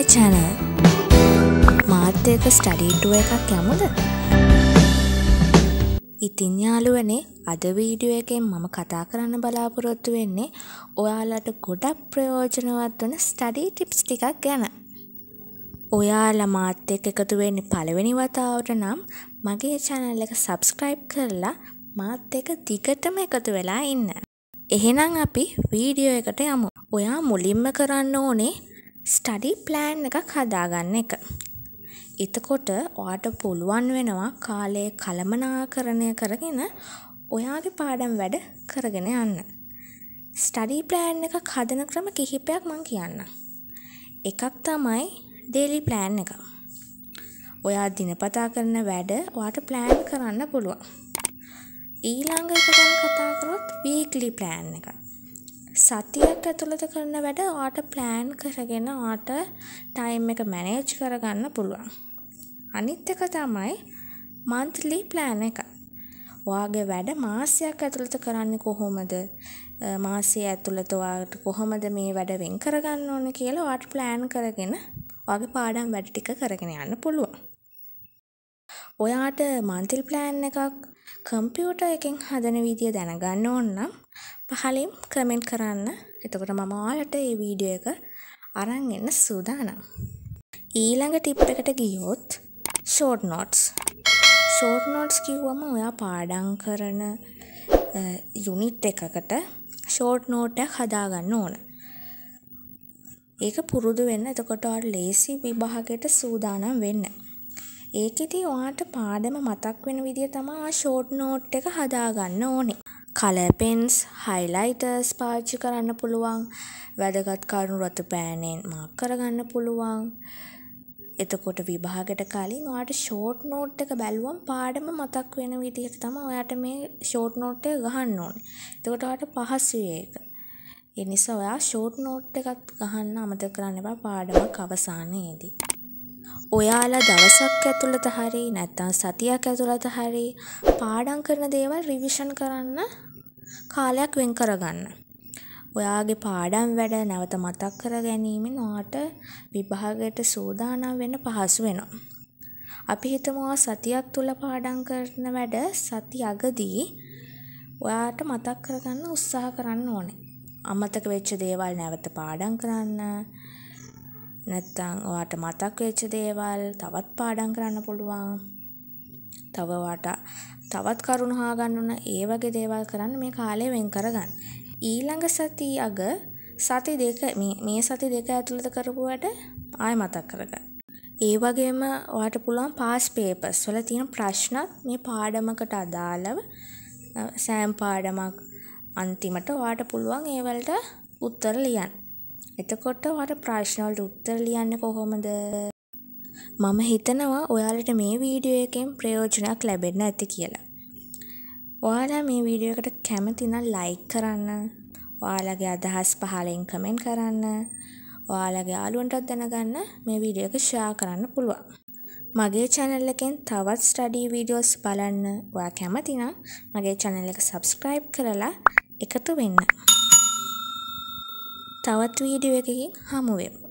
channel. මාත් එක්ක study tour එකක් යමුද? ඉතින් යාළුවනේ අද වීඩියෝ එකෙන් මම කතා කරන්න බලාපොරොත්තු වෙන්නේ ඔයාලට ගොඩක් ප්‍රයෝජනවත් වන ස්ටඩි ටිප්ස් ටිකක් ගැන. ඔයාලා මාත් එක්ක එකතු වෙන්නේ පළවෙනි වතාවට නම් මගේ channel එක subscribe කරලා මාත් එක්ක දිගටම එකතු වෙලා ඉන්න. එහෙනම් අපි වීඩියෝ එකට යමු. ඔයා මුලින්ම කරන්න ඕනේ ස්ටඩි ප්ලෑන් එකක් හදාගන්න එක. එතකොට ඔයාට පුළුවන් වෙනවා කාලය කළමනාකරණය කරගෙන ඔයාගේ පාඩම් වැඩ කරගෙන යන්න. ස්ටඩි ප්ලෑන් එකක් හදන ක්‍රම කිහිපයක් මම කියන්නම්. එකක් තමයි ඩේලි ප්ලෑන් එක. ඔයා දිනපතා කරන වැඩ ඔයාට ප්ලෑන් කරන්න පුළුවන්. ඊළඟ එක ගැන කතා කරොත් වීක්ලි ප්ලෑන් එක. සතියක් ඇතුළත කරන වැඩ ඔයාට ප්ලෑන් කරගෙන ඔයාට ටයිම් එක මැනේජ් කරගන්න පුළුවන්. අනිත් එක තමයි මන්ත්ලි ප්ලෑන් එක. ඔයාගේ වැඩ මාසයක් ඇතුළත කරන්නේ කොහොමද? මාසය ඇතුළත ඔයාට කොහොමද මේ වැඩ වෙන් කරගන්න ඕනේ කියලා ඔයාට ප්ලෑන් කරගෙන ඔයාගේ පාඩම් වැඩ ටික කරගෙන යන්න පුළුවන්. ඔයාට මන්ත්ලි ප්ලෑන් එකක් කම්පියුටර් එකෙන් හදන විදිය දැනගන්න ඕන නම් පහලින් කමෙන්ට් කරන්න. එතකොට මම ඔයාලට මේ වීඩියෝ එක අරන් එන්න සූදානම්. ඊළඟ ටිප් එකට ගියොත් ෂෝට් නෝට්ස්. ෂෝට් නෝට්ස් කිව්වම ඔයා පාඩම් කරන යුනිට් එකකට ෂෝට් නෝට් එකක් හදාගන්න ඕන. ඒක පුරුදු වෙන්න. එතකොට ඔයාට ලේසි විභාගයට සූදානම් වෙන්න. ඒකෙදි ඔයාට පාඩම මතක් වෙන විදිය තමයි ආ ෂෝට් නෝට් එක හදාගන්න ඕනේ. කලර් පෙන්ස්, හයිලයිටර්ස් පාවිච්චි කරන්න පුළුවන්. වැදගත් කරුණු රතු පෑනෙන් මාක් කරගන්න පුළුවන්. එතකොට විභාගයට කලින් ඔයාට ෂෝට් නෝට් එක බැලුවම පාඩම මතක් වෙන විදිහට තමයි ඔයාට මේ ෂෝට් නෝට් එක ගහන්න ඕනේ. එතකොට ඔයාට පහසුයි ඒක. ඒ නිසා ඔයා ෂෝට් නෝට් එකක් ගහන්න අමතක කරන්න එපා පාඩමක් අවසානයේදී. ඔයාලා දවසක් ඇතුළත හරි නැත්නම් සතියක් ඇතුළත හරි පාඩම් කරන දේවල් රිවිෂන් කරන්න කාලයක් වෙන් කරගන්න. ඔයාගේ පාඩම් වැඩ නැවත මතක් කර ගැනීමෙන් ඔයාට විභාගයට සූදානම් වෙන්න පහසු වෙනවා. අපි හිතමු ඔයා සතියක් තුල පාඩම් කරන වැඩ සති අගදී ඔයාට මතක් කරගන්න උත්සාහ කරන්න ඕනේ. අමතක වෙච්ච දේවල් නැවත පාඩම් කරන්න. නැත්තම් ඔයාට මතක් වෙච්ච දේවල් තවත් පාඩම් කරන්න පුළුවන්. තව ඔයාට තවත් කරුණු හොයාගන්න ඕන. ඒ වගේ දේවල් කරන්න මේ කාලය වෙන් කරගන්න. ඊළඟ සති අග සති දෙක මේ සති දෙක ඇතුළත කරපු වැඩ ආයෙ මතක් කරගන්න. ඒ වගේම ඔයාට පුළුවන් පාස් පේපර්ස් වල තියෙන ප්‍රශ්නත් මේ පාඩමකට අදාළව සෑම් පාඩමක් අන්තිමට ඔයාට පුළුවන් ඒ වලට උත්තර ලියන්න. එතකොට ඔයාට ප්‍රශ්න වලට උත්තර ලියන්නේ කොහොමද? මම හිතනවා ඔයාලට මේ වීඩියෝ එකෙන් ප්‍රයෝජනයක් ලැබෙන්න ඇති කියලා. ඔයාලා මේ වීඩියෝ එකට කැමති නම් ලයික් කරන්න. ඔයාලගේ අදහස් පහලින් කමෙන්ට් කරන්න. ඔයාලගේ යාළුවන්ටත් දැනගන්න මේ වීඩියෝ එක ෂෙයා කරන්න පුළුවන්. මගේ channel එකෙන් තවත් ස්ටඩි වීඩියෝස් බලන්න ඔයා කැමති නම් මගේ channel එක subscribe කරලා එකතු වෙන්න. තවත් වීඩියෝ එකකින් හමු වෙමු.